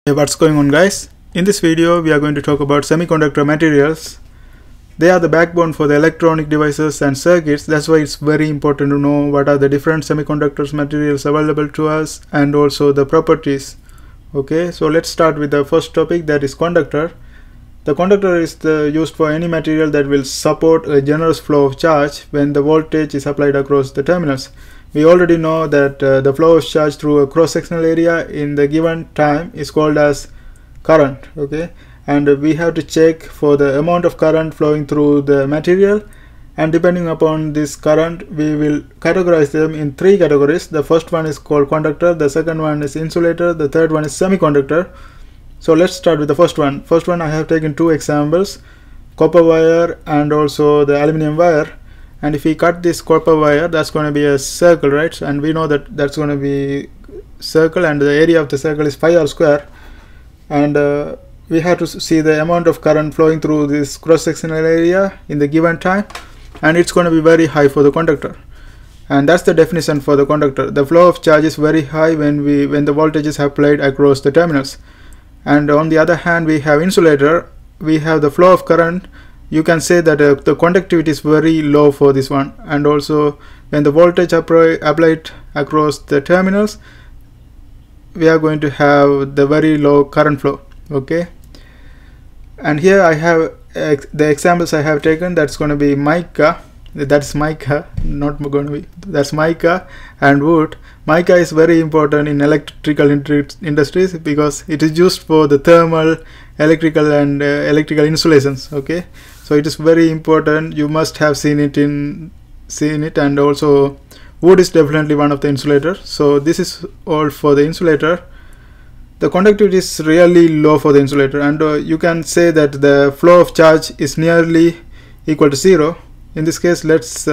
Hey, what's going on, guys? In this video we are going to talk about semiconductor materials. They are the backbone for the electronic devices and circuits. That's why it's very important to know what are the different semiconductors materials available to us and also the properties. Okay, so let's start with the first topic, that is conductor. The conductor is used for any material that will support a generous flow of charge when the voltage is applied across the terminals. We already know that the flow of charge through a cross-sectional area in the given time is called as current. Okay, and we have to check for the amount of current flowing through the material, and depending upon this current we will categorize them in three categories. The first one is called conductor, the second one is insulator, the third one is semiconductor. So let's start with the first one. I have taken two examples, copper wire and also the aluminum wire. And if we cut this copper wire, that's going to be a circle, right? And we know that that's going to be circle, and the area of the circle is 5r square. And we have to see the amount of current flowing through this cross-sectional area in the given time, and it's going to be very high for the conductor. And that's the definition for the conductor. The flow of charge is very high when the voltages are applied across the terminals. And on the other hand, we have insulator. We have the flow of current. You can say that the conductivity is very low for this one, and also when the voltage applied across the terminals, we are going to have the very low current flow. Okay, and here I have the examples I have taken. That's going to be mica. That's mica, not going to be. That's mica and wood. Mica is very important in electrical industries because it is used for the thermal, electrical and electrical insulations. Okay, so it is very important. You must have seen it, and also wood is definitely one of the insulators. So this is all for the insulator. The conductivity is really low for the insulator, and you can say that the flow of charge is nearly equal to zero. In this case, let's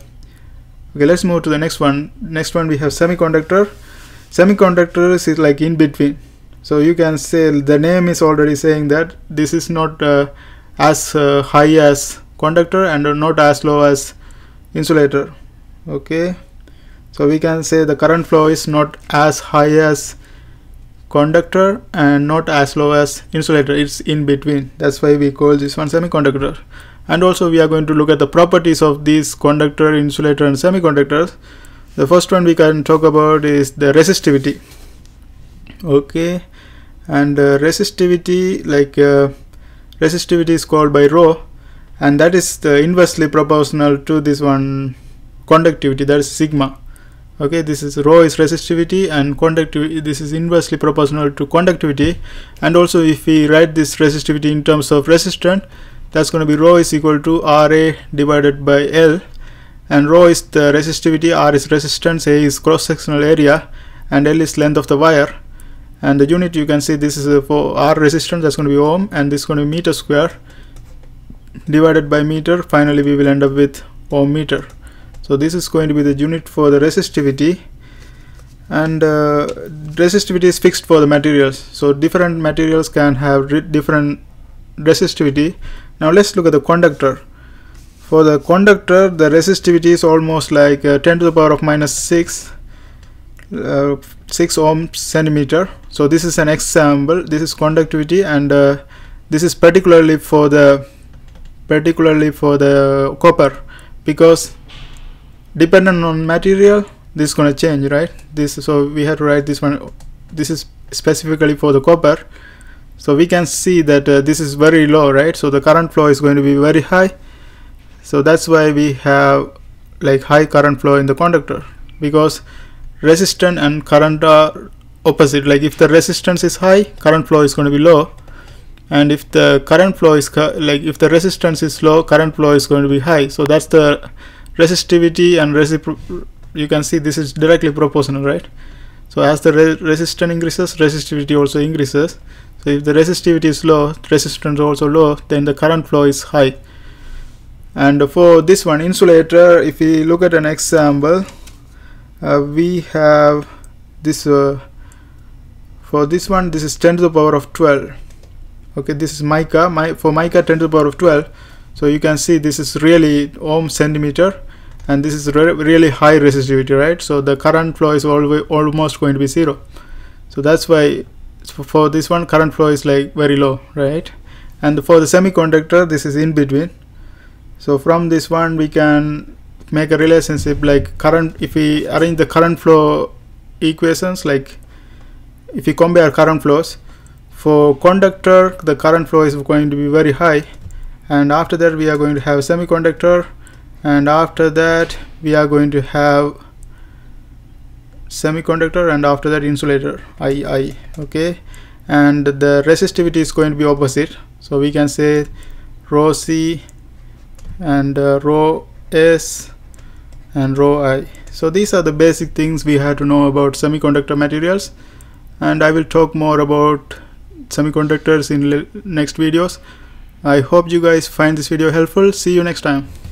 move to the next one. Next one we have semiconductor. Semiconductors is like in between. So you can say the name is already saying that this is not as high as conductor and not as low as insulator. Okay, so we can say the current flow is not as high as conductor and not as low as insulator. It's in between. That's why we call this one semiconductor. And also we are going to look at the properties of these conductor, insulator and semiconductors. The first one we can talk about is the resistivity. Okay, and resistivity, resistivity is called by rho, and that is inversely proportional to this one conductivity, that is sigma. Okay, this is rho is resistivity, and conductivity, this is inversely proportional to conductivity. And also if we write this resistivity in terms of resistance, that's going to be rho is equal to Ra divided by L, and rho is the resistivity, R is resistance, A is cross-sectional area, and L is length of the wire. And the unit, you can see this is for R resistance, that's going to be ohm, and this is going to be meter square divided by meter. Finally we will end up with ohm meter. So this is going to be the unit for the resistivity. And resistivity is fixed for the materials, so different materials can have different resistivity. Now let's look at the conductor. For the conductor, the resistivity is almost like 10 to the power of minus 6 ohm centimeter. So this is an example. This is conductivity, and this is particularly for the copper, because dependent on material this is going to change, right? So we have to write this one. This is specifically for the copper. So we can see that this is very low, right? So the current flow is going to be very high. So that's why we have like high current flow in the conductor, because resistance and current are opposite. Like if the resistance is high, current flow is going to be low, and if the current flow is if the resistance is low, current flow is going to be high. So that's the resistivity, and you can see this is directly proportional, right? So as the resistance increases, resistivity also increases. So if the resistivity is low, resistance also low, then the current flow is high. And for this one, insulator, if we look at an example, we have this for this one, this is 10 to the power of 12. Okay, this is mica. For mica, 10 to the power of 12. So you can see this is really ohm centimeter, and this is really high resistivity, right? So the current flow is almost going to be zero. So that's why So for this one, current flow is like very low, right? And for the semiconductor, this is in between. So from this one we can make a relationship like current. If we arrange the current flow equations, like if we compare current flows, for conductor the current flow is going to be very high, and after that we are going to have semiconductor, and after that we are going to have semiconductor, and after that insulator II. Okay, and the resistivity is going to be opposite, so we can say rho C and rho S and rho I. So these are the basic things we have to know about semiconductor materials, and I will talk more about semiconductors in next videos. I hope you guys find this video helpful. See you next time.